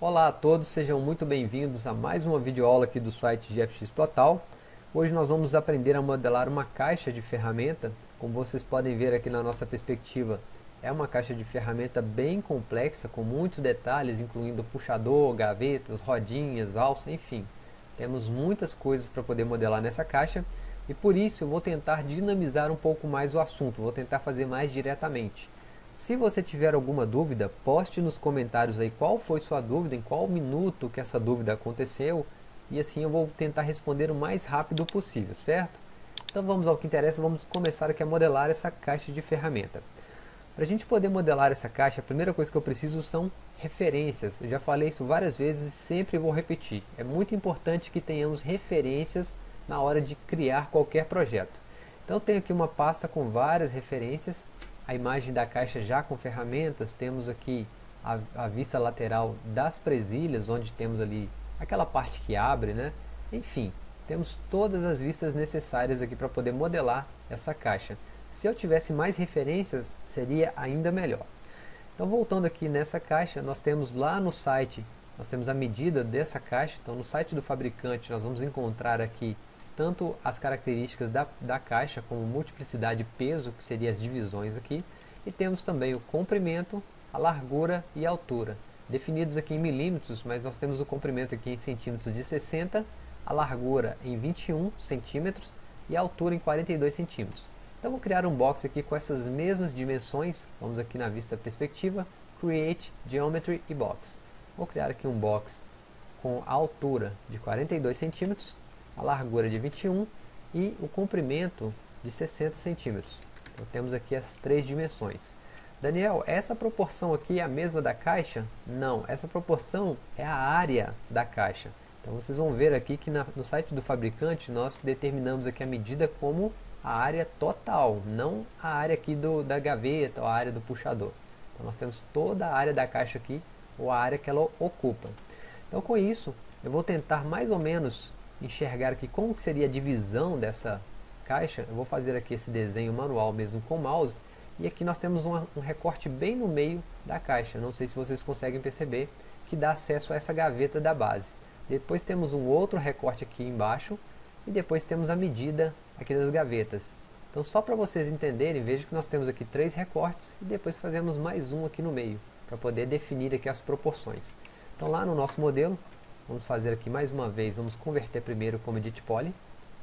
Olá a todos, sejam muito bem-vindos a mais uma videoaula aqui do site GFX Total. Hoje nós vamos aprender a modelar uma caixa de ferramenta. Como vocês podem ver aqui na nossa perspectiva, é uma caixa de ferramenta bem complexa, com muitos detalhes, incluindo puxador, gavetas, rodinhas, alça, enfim. Temos muitas coisas para poder modelar nessa caixa e por isso eu vou tentar dinamizar um pouco mais o assunto, vou tentar fazer mais diretamente. Se você tiver alguma dúvida, poste nos comentários aí qual foi sua dúvida, em qual minuto que essa dúvida aconteceu, e assim eu vou tentar responder o mais rápido possível, certo? Então vamos ao que interessa, vamos começar aqui a modelar essa caixa de ferramenta. Para a gente poder modelar essa caixa, a primeira coisa que eu preciso são referências. Eu já falei isso várias vezes e sempre vou repetir. É muito importante que tenhamos referências na hora de criar qualquer projeto. Então eu tenho aqui uma pasta com várias referências, a imagem da caixa já com ferramentas, temos aqui a vista lateral das presilhas, onde temos ali aquela parte que abre, né? Enfim, temos todas as vistas necessárias aqui para poder modelar essa caixa. Se eu tivesse mais referências, seria ainda melhor. Então voltando aqui nessa caixa, nós temos lá no site, nós temos a medida dessa caixa. Então no site do fabricante nós vamos encontrar aqui tanto as características da caixa, como multiplicidade e peso, que seriam as divisões aqui, e temos também o comprimento, a largura e a altura, definidos aqui em milímetros, mas nós temos o comprimento aqui em centímetros de 60, a largura em 21 centímetros e a altura em 42 centímetros. Então vou criar um box aqui com essas mesmas dimensões, vamos aqui na vista perspectiva, Create, Geometry e Box. Vou criar aqui um box com a altura de 42 centímetros, a largura de 21 e o comprimento de 60 centímetros. Então temos aqui as três dimensões. Daniel, essa proporção aqui é a mesma da caixa? Não, essa proporção é a área da caixa. Então vocês vão ver aqui que no site do fabricante nós determinamos aqui a medida como a área total, não a área aqui da gaveta ou a área do puxador. Então nós temos toda a área da caixa aqui, ou a área que ela ocupa. Então com isso, eu vou tentar mais ou menos enxergar aqui como que seria a divisão dessa caixa. Eu vou fazer aqui esse desenho manual mesmo com o mouse, e aqui nós temos um recorte bem no meio da caixa. Não sei se vocês conseguem perceber, que dá acesso a essa gaveta da base. Depois temos um outro recorte aqui embaixo, e depois temos a medida aqui das gavetas. Então só para vocês entenderem, veja que nós temos aqui três recortes, e depois fazemos mais um aqui no meio, para poder definir aqui as proporções. Então lá no nosso modelo, vamos fazer aqui mais uma vez, vamos converter primeiro como Edit Poly.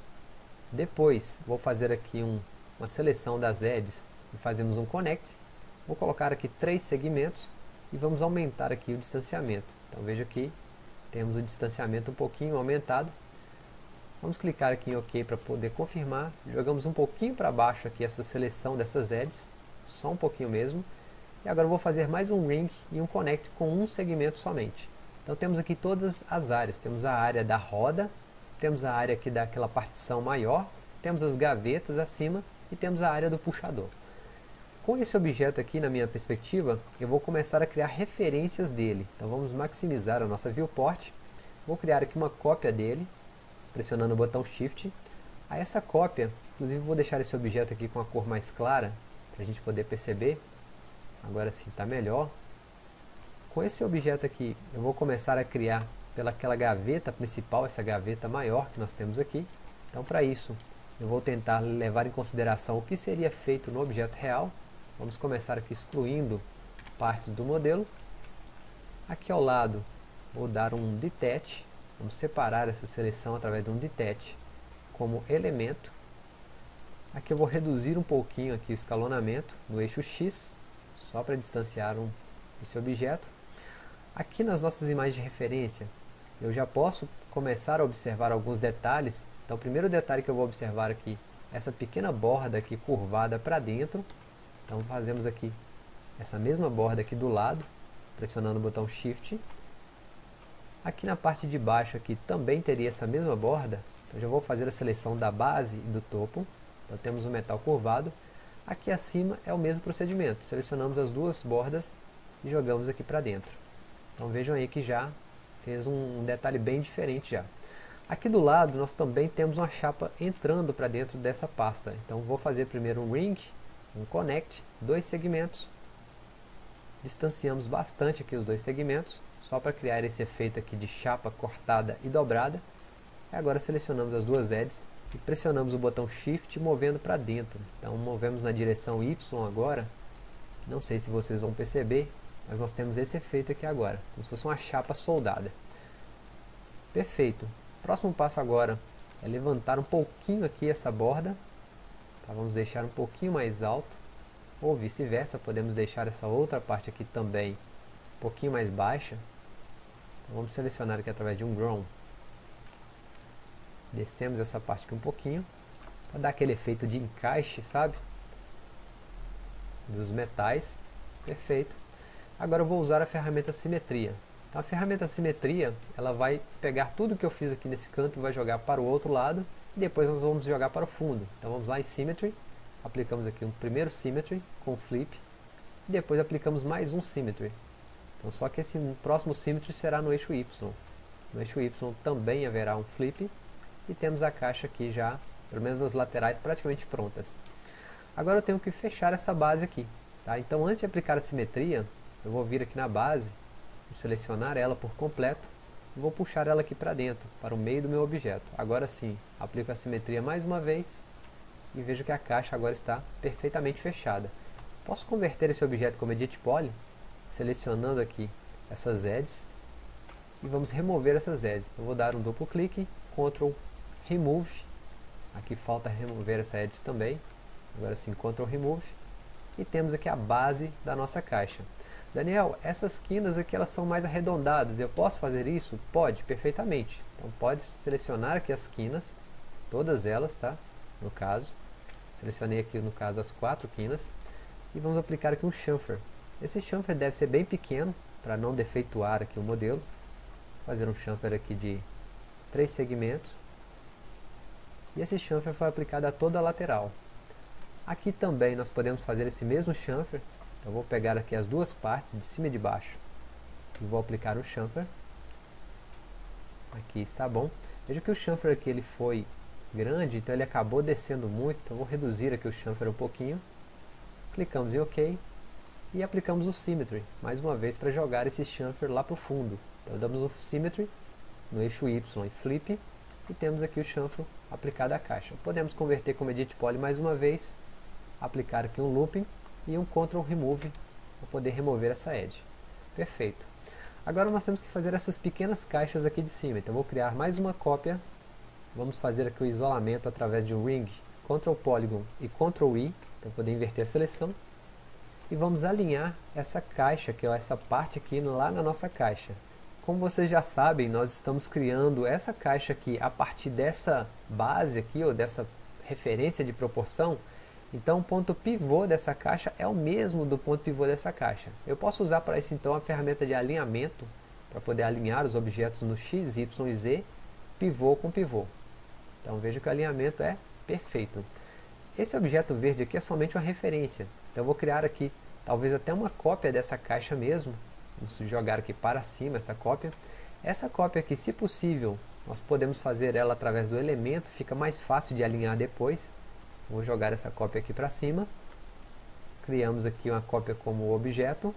Depois vou fazer aqui uma seleção das edges e fazemos um Connect. Vou colocar aqui três segmentos e vamos aumentar aqui o distanciamento. Então veja que temos o distanciamento um pouquinho aumentado. Vamos clicar aqui em OK para poder confirmar. Jogamos um pouquinho para baixo aqui essa seleção dessas edges, só um pouquinho mesmo. E agora eu vou fazer mais um Ring e um Connect com um segmento somente. Então temos aqui todas as áreas, temos a área da roda, temos a área aqui daquela partição maior, temos as gavetas acima e temos a área do puxador. Com esse objeto aqui na minha perspectiva, eu vou começar a criar referências dele. Então vamos maximizar a nossa viewport, vou criar aqui uma cópia dele, pressionando o botão Shift. A essa cópia, inclusive vou deixar esse objeto aqui com a cor mais clara, para a gente poder perceber. Agora sim está melhor. Com esse objeto aqui, eu vou começar a criar pelaquela gaveta principal, essa gaveta maior que nós temos aqui. Então para isso, eu vou tentar levar em consideração o que seria feito no objeto real. Vamos começar aqui excluindo partes do modelo. Aqui ao lado, vou dar um Detach. Vamos separar essa seleção através de um Detach como elemento. Aqui eu vou reduzir um pouquinho aqui o escalonamento no eixo X, só para distanciar esse objeto. Aqui nas nossas imagens de referência, eu já posso começar a observar alguns detalhes. Então o primeiro detalhe que eu vou observar aqui, essa pequena borda aqui curvada para dentro. Então fazemos aqui essa mesma borda aqui do lado, pressionando o botão Shift. Aqui na parte de baixo aqui também teria essa mesma borda. Então já vou fazer a seleção da base e do topo. Então temos o metal curvado. Aqui acima é o mesmo procedimento. Selecionamos as duas bordas e jogamos aqui para dentro. Então vejam aí que já fez um detalhe bem diferente já. Aqui do lado nós também temos uma chapa entrando para dentro dessa pasta. Então vou fazer primeiro um Ring, um Connect, dois segmentos. distanciamos bastante aqui os dois segmentos, só para criar esse efeito aqui de chapa cortada e dobrada. E agora selecionamos as duas edges e pressionamos o botão Shift movendo para dentro. Então movemos na direção Y agora. Não sei se vocês vão perceber, mas nós temos esse efeito aqui agora, como se fosse uma chapa soldada. Perfeito. O próximo passo agora é levantar um pouquinho aqui essa borda. Tá, vamos deixar um pouquinho mais alto, ou vice-versa, podemos deixar essa outra parte aqui também um pouquinho mais baixa. Então, vamos selecionar aqui através de um Grown. Descemos essa parte aqui um pouquinho, para dar aquele efeito de encaixe, sabe? Dos metais. Perfeito. Agora eu vou usar a ferramenta Simetria. Então, a ferramenta Simetria, ela vai pegar tudo que eu fiz aqui nesse canto e vai jogar para o outro lado, e depois nós vamos jogar para o fundo. Então vamos lá em Symmetry, aplicamos aqui um primeiro Symmetry com Flip, e depois aplicamos mais um Symmetry. Então só que esse próximo Symmetry será no eixo Y. No eixo Y também haverá um Flip, e temos a caixa aqui já, pelo menos as laterais, praticamente prontas. Agora eu tenho que fechar essa base aqui. Tá? Então antes de aplicar a simetria, eu vou vir aqui na base, vou selecionar ela por completo, e vou puxar ela aqui para dentro, para o meio do meu objeto. Agora sim, aplico a simetria mais uma vez, e vejo que a caixa agora está perfeitamente fechada. Posso converter esse objeto como Edit Poly, selecionando aqui essas edges, e vamos remover essas edges. Eu vou dar um duplo clique, Ctrl Remove, aqui falta remover essa edge também, agora sim Ctrl Remove, e temos aqui a base da nossa caixa. Daniel, essas quinas aqui elas são mais arredondadas, eu posso fazer isso? Pode, perfeitamente. Então pode selecionar aqui as quinas, todas elas, tá? No caso, selecionei aqui no caso as 4 quinas, e vamos aplicar aqui um chamfer. Esse chamfer deve ser bem pequeno, para não defeituar aqui o modelo. Vou fazer um chamfer aqui de 3 segmentos, e esse chamfer foi aplicado a toda a lateral. Aqui também nós podemos fazer esse mesmo chamfer. Eu vou pegar aqui as duas partes, de cima e de baixo, e vou aplicar o chamfer. Aqui está bom. Veja que o chamfer aqui ele foi grande, então ele acabou descendo muito, então eu vou reduzir aqui o chamfer um pouquinho. Clicamos em OK, e aplicamos o Symmetry, mais uma vez para jogar esse chamfer lá para o fundo. Então damos o Symmetry no eixo Y e Flip, e temos aqui o chamfer aplicado à caixa. Podemos converter como Edit Poly mais uma vez, aplicar aqui um Looping, e um Ctrl Remove para poder remover essa edge. Perfeito. Agora nós temos que fazer essas pequenas caixas aqui de cima. Então eu vou criar mais uma cópia. Vamos fazer aqui o isolamento através de um Ring, Ctrl Polygon e Ctrl I, para poder inverter a seleção. E vamos alinhar essa caixa, que é essa parte aqui lá na nossa caixa. Como vocês já sabem, nós estamos criando essa caixa aqui a partir dessa base aqui, ou dessa referência de proporção. Então o ponto pivô dessa caixa é o mesmo do ponto pivô dessa caixa. Eu posso usar para isso então a ferramenta de alinhamento, para poder alinhar os objetos no X, Y e Z, pivô com pivô. Então veja que o alinhamento é perfeito. Esse objeto verde aqui é somente uma referência. Então eu vou criar aqui talvez até uma cópia dessa caixa mesmo. Vamos jogar aqui para cima essa cópia. Essa cópia aqui, se possível, nós podemos fazer ela através do elemento, fica mais fácil de alinhar depois. Vou jogar essa cópia aqui para cima. Criamos aqui uma cópia como objeto.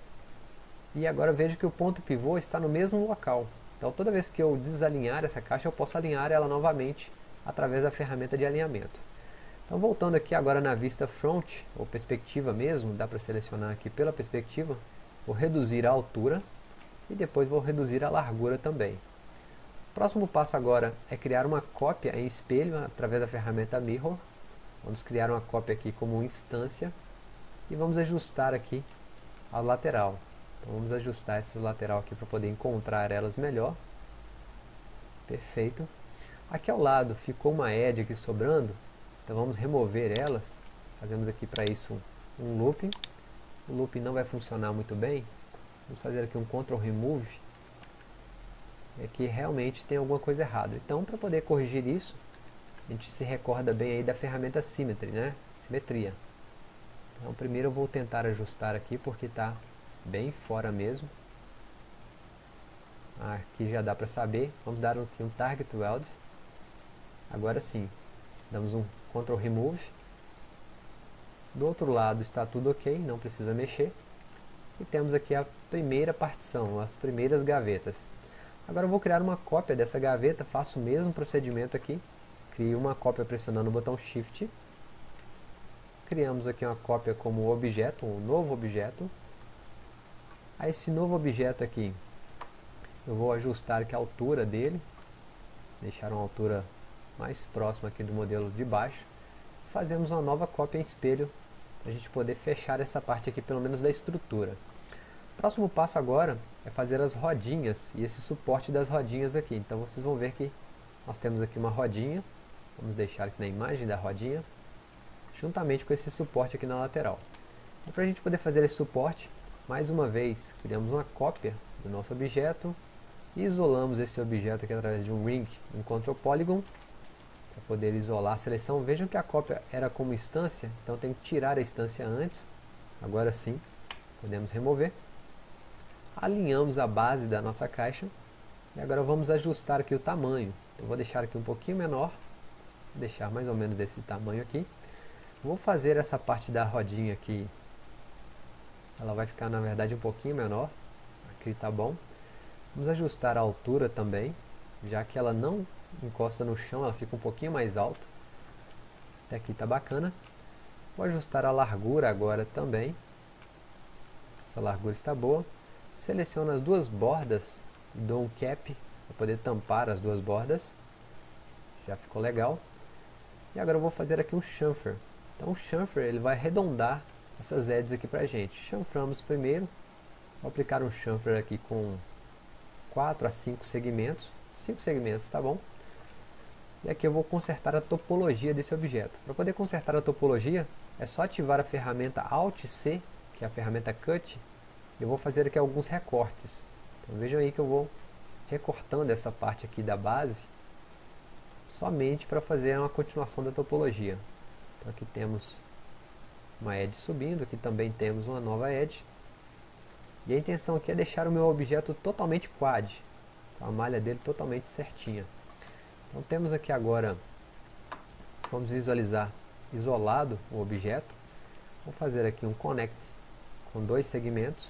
E agora veja que o ponto pivô está no mesmo local. Então toda vez que eu desalinhar essa caixa, eu posso alinhar ela novamente através da ferramenta de alinhamento. Então voltando aqui agora na vista front, ou perspectiva mesmo, dá para selecionar aqui pela perspectiva. Vou reduzir a altura e depois vou reduzir a largura também. O próximo passo agora é criar uma cópia em espelho através da ferramenta Mirror. Vamos criar uma cópia aqui como instância e vamos ajustar aqui a lateral. Então vamos ajustar essa lateral aqui para poder encontrar elas melhor. Perfeito. Aqui ao lado ficou uma edge aqui sobrando, então vamos remover elas. Fazemos aqui para isso um looping. O looping não vai funcionar muito bem. Vamos fazer aqui um Ctrl Remove. E aqui realmente tem alguma coisa errada. Então para poder corrigir isso, a gente se recorda bem aí da ferramenta Symmetry, né? Simetria. Então primeiro eu vou tentar ajustar aqui porque está bem fora mesmo. Aqui já dá para saber. Vamos dar aqui um Target Weld. Agora sim, damos um Ctrl Remove. Do outro lado está tudo ok, não precisa mexer. e temos aqui a primeira partição, as primeiras gavetas. Agora eu vou criar uma cópia dessa gaveta, faço o mesmo procedimento aqui, crio uma cópia pressionando o botão Shift, criamos aqui uma cópia como objeto, um novo objeto. A esse novo objeto aqui, eu vou ajustar aqui a altura dele, deixar uma altura mais próxima aqui do modelo de baixo. Fazemos uma nova cópia em espelho, para a gente poder fechar essa parte aqui, pelo menos da estrutura. O próximo passo agora é fazer as rodinhas e esse suporte das rodinhas aqui. Então vocês vão ver que nós temos aqui uma rodinha, vamos deixar aqui na imagem da rodinha, juntamente com esse suporte aqui na lateral. E para a gente poder fazer esse suporte, mais uma vez, criamos uma cópia do nosso objeto, e isolamos esse objeto aqui através de um ring, um Ctrl Polygon, para poder isolar a seleção. Vejam que a cópia era como instância, então eu tenho que tirar a instância antes. Agora sim, podemos remover. Alinhamos a base da nossa caixa, e agora vamos ajustar aqui o tamanho. Eu vou deixar aqui um pouquinho menor, vou deixar mais ou menos desse tamanho aqui. Vou fazer essa parte da rodinha aqui, ela vai ficar na verdade um pouquinho menor, aqui está bom. Vamos ajustar a altura também, já que ela não encosta no chão, ela fica um pouquinho mais alta. Até aqui está bacana. Vou ajustar a largura agora também. Essa largura está boa. Seleciono as duas bordas e dou um cap para poder tampar as duas bordas. Já ficou legal. E agora eu vou fazer aqui um chamfer. Então o chamfer ele vai arredondar essas edges aqui para a gente. Chanframos primeiro. Vou aplicar um chamfer aqui com 4 a 5 segmentos. 5 segmentos, tá bom? E aqui eu vou consertar a topologia desse objeto. Para poder consertar a topologia, é só ativar a ferramenta Alt+C, que é a ferramenta Cut. Eu vou fazer aqui alguns recortes. Então vejam aí que eu vou recortando essa parte aqui da base, somente para fazer uma continuação da topologia. Então aqui temos uma edge subindo, aqui também temos uma nova edge. E a intenção aqui é deixar o meu objeto totalmente quad, a malha dele totalmente certinha. Então temos aqui agora, vamos visualizar isolado o objeto. Vou fazer aqui um connect com 2 segmentos.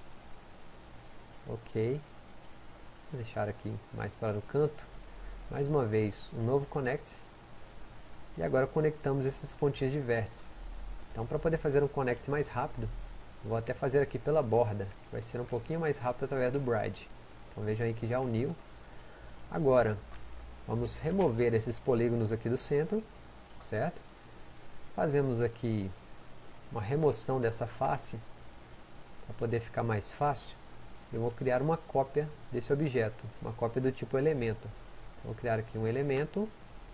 Ok. Vou deixar aqui mais para o canto. Mais uma vez um novo connect. E agora conectamos esses pontinhos de vértices. Então para poder fazer um connect mais rápido, vou até fazer aqui pela borda, que vai ser um pouquinho mais rápido através do Bride. Então vejam aí que já uniu. Agora, vamos remover esses polígonos aqui do centro, certo? Fazemos aqui uma remoção dessa face, para poder ficar mais fácil. Eu vou criar uma cópia desse objeto, uma cópia do tipo elemento. Então, vou criar aqui um elemento.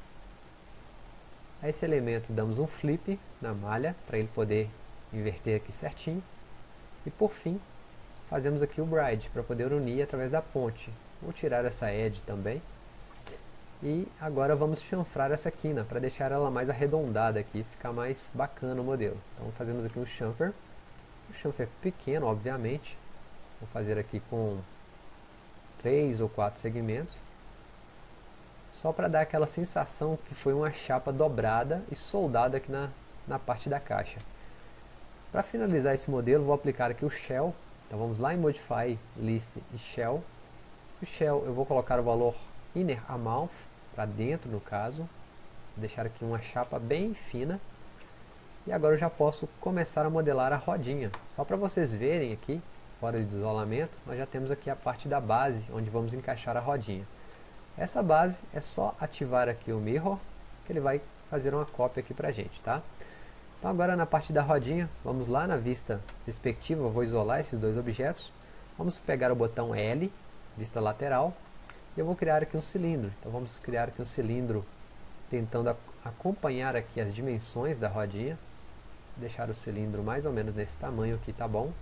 A esse elemento damos um flip na malha, para ele poder inverter aqui certinho. E por fim, fazemos aqui o Bride, para poder unir através da ponte. Vou tirar essa edge também. E agora vamos chanfrar essa quina, para deixar ela mais arredondada aqui, ficar mais bacana o modelo. Então fazemos aqui um chamfer. O chamfer pequeno, obviamente. Vou fazer aqui com 3 ou 4 segmentos. Só para dar aquela sensação que foi uma chapa dobrada e soldada aqui na parte da caixa. Para finalizar esse modelo, vou aplicar aqui o Shell. Então vamos lá em Modify, List e Shell. O Shell eu vou colocar o valor Inner Amount, para dentro no caso. Vou deixar aqui uma chapa bem fina. E agora eu já posso começar a modelar a rodinha. Só para vocês verem aqui, fora de isolamento, nós já temos aqui a parte da base, onde vamos encaixar a rodinha. Essa base é só ativar aqui o Mirror, que ele vai fazer uma cópia aqui para a gente, tá? Então agora na parte da rodinha, vamos lá na vista perspectiva, eu vou isolar esses dois objetos. Vamos pegar o botão L, vista lateral, e eu vou criar aqui um cilindro. Então vamos criar aqui um cilindro tentando acompanhar aqui as dimensões da rodinha. Vou deixar o cilindro mais ou menos nesse tamanho aqui, tá bom?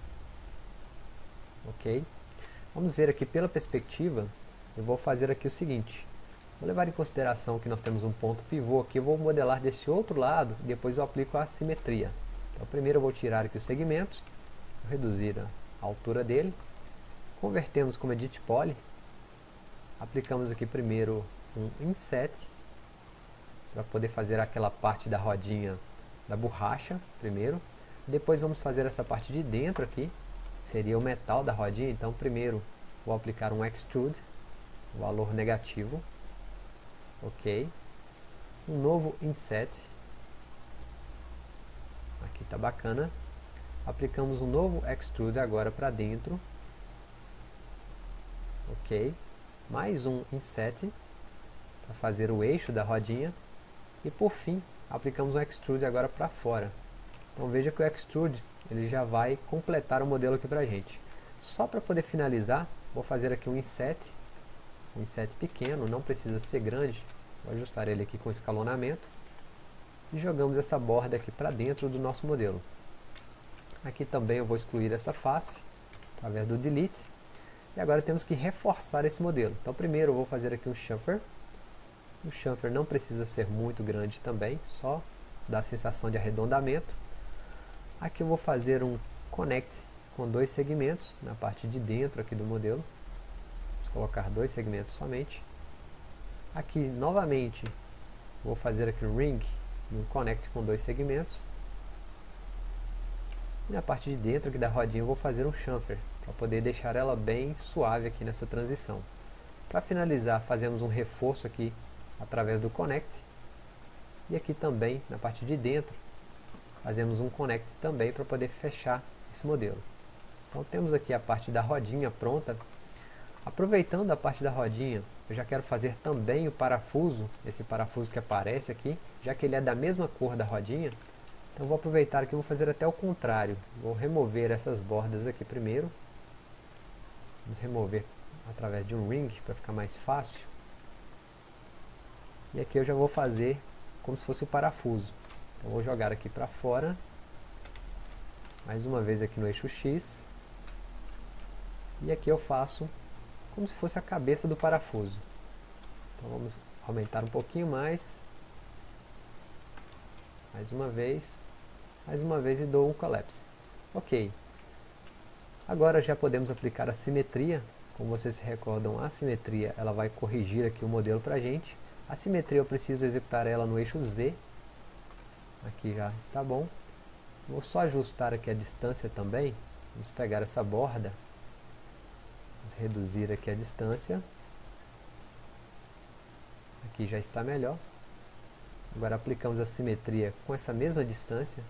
Ok. Vamos ver aqui pela perspectiva, eu vou fazer aqui o seguinte. Vou levar em consideração que nós temos um ponto pivô aqui, eu vou modelar desse outro lado e depois eu aplico a simetria. Então primeiro eu vou tirar aqui os segmentos, vou reduzir a altura dele, convertemos como Edit Poly, aplicamos aqui primeiro um Inset, para poder fazer aquela parte da rodinha da borracha primeiro, depois vamos fazer essa parte de dentro aqui, seria o metal da rodinha. Então primeiro vou aplicar um extrude, valor negativo, ok, um novo inset, aqui tá bacana, aplicamos um novo extrude agora para dentro, ok, mais um inset para fazer o eixo da rodinha e por fim aplicamos um extrude agora para fora. Então veja que o extrude ele já vai completar o modelo aqui pra gente. Só para poder finalizar, vou fazer aqui um inset pequeno, não precisa ser grande, vou ajustar ele aqui com escalonamento e jogamos essa borda aqui para dentro do nosso modelo. Aqui também eu vou excluir essa face através do delete e agora temos que reforçar esse modelo. Então primeiro eu vou fazer aqui um chamfer. O chamfer não precisa ser muito grande também, só dá a sensação de arredondamento. Aqui eu vou fazer um connect com 2 segmentos na parte de dentro aqui do modelo. Vamos colocar 2 segmentos somente. Aqui novamente vou fazer aqui um ring e um connect com 2 segmentos. E na parte de dentro aqui da rodinha eu vou fazer um chamfer para poder deixar ela bem suave aqui nessa transição. Para finalizar fazemos um reforço aqui através do connect e aqui também na parte de dentro fazemos um connect também para poder fechar esse modelo. Então temos aqui a parte da rodinha pronta. Aproveitando a parte da rodinha, eu já quero fazer também o parafuso, esse parafuso que aparece aqui, já que ele é da mesma cor da rodinha. Então vou aproveitar que vou fazer até o contrário, vou remover essas bordas aqui primeiro. Vamos remover através de um ring para ficar mais fácil. E aqui eu já vou fazer como se fosse o parafuso. Então vou jogar aqui para fora, mais uma vez aqui no eixo X, e aqui eu faço como se fosse a cabeça do parafuso. Então vamos aumentar um pouquinho mais uma vez e dou um collapse. Ok. Agora já podemos aplicar a simetria. Como vocês se recordam, a simetria ela vai corrigir aqui o modelo para a gente. A simetria eu preciso executar ela no eixo Z. Aqui já está bom. Vou só ajustar aqui a distância também. Vamos pegar essa borda. Vamos reduzir aqui a distância. Aqui já está melhor. Agora aplicamos a simetria com essa mesma distância.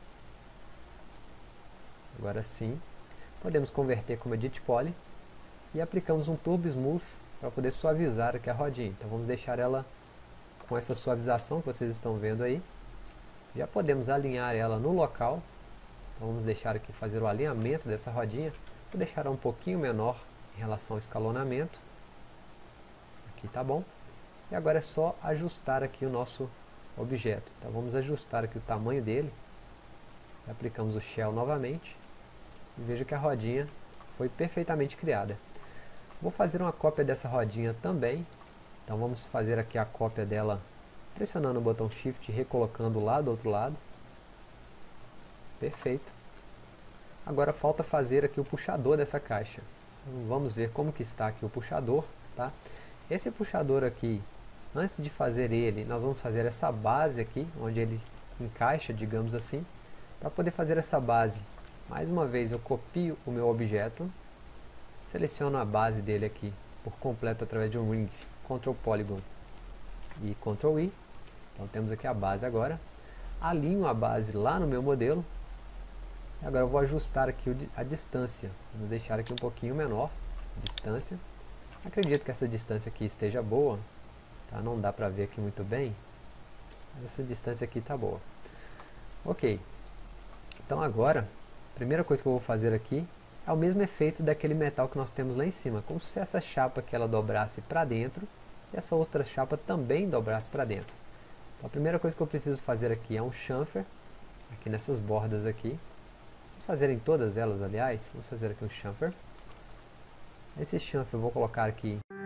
Agora sim. Podemos converter como Edit Poly. E aplicamos um Turbo Smooth para poder suavizar aqui a rodinha. Então vamos deixar ela com essa suavização que vocês estão vendo aí. Já podemos alinhar ela no local. Então vamos deixar aqui fazer o alinhamento dessa rodinha. Vou deixar ela um pouquinho menor em relação ao escalonamento. Aqui tá bom. E agora é só ajustar aqui o nosso objeto. Então vamos ajustar aqui o tamanho dele. Aplicamos o Shell novamente. E veja que a rodinha foi perfeitamente criada. Vou fazer uma cópia dessa rodinha também. Então vamos fazer aqui a cópia dela pressionando o botão Shift e recolocando lá do outro lado. Perfeito. Agora falta fazer aqui o puxador dessa caixa. Então, vamos ver como que está aqui o puxador. Tá? Esse puxador aqui, antes de fazer ele, nós vamos fazer essa base aqui, onde ele encaixa, digamos assim. Para poder fazer essa base, mais uma vez eu copio o meu objeto, seleciono a base dele aqui por completo através de um ring, Ctrl Polygon e Ctrl I. Então temos aqui a base agora. Alinho a base lá no meu modelo. E agora eu vou ajustar aqui a distância. Vou deixar aqui um pouquinho menor a distância. Acredito que essa distância aqui esteja boa. Tá? Não dá para ver aqui muito bem. Mas essa distância aqui está boa. Ok. Então agora, a primeira coisa que eu vou fazer aqui é o mesmo efeito daquele metal que nós temos lá em cima. Como se essa chapa aqui ela dobrasse para dentro. E essa outra chapa também dobrasse para dentro. Então, a primeira coisa que eu preciso fazer aqui é um chamfer, aqui nessas bordas aqui. Vamos fazer em todas elas, aliás. Vamos fazer aqui um chamfer. Esse chamfer eu vou colocar aqui